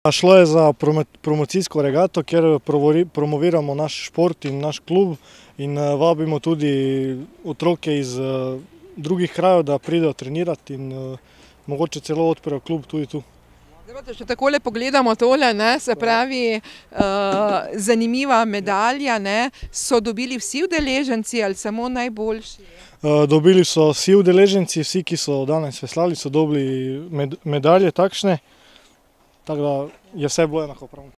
Šlo je za promocijsko regato, kjer promoviramo naš šport in naš klub in vabimo tudi otroke iz drugih krajev, da pridejo trenirati in mogoče celo odprejo klub tudi tu. Če takole pogledamo tole, se pravi, zanimiva medalja, so dobili vsi udeleženci ali samo najboljši? Dobili so vsi udeleženci, vsi, ki so danes veslali, so dobili medalje takšne, tako da je vse bilo enakopravno.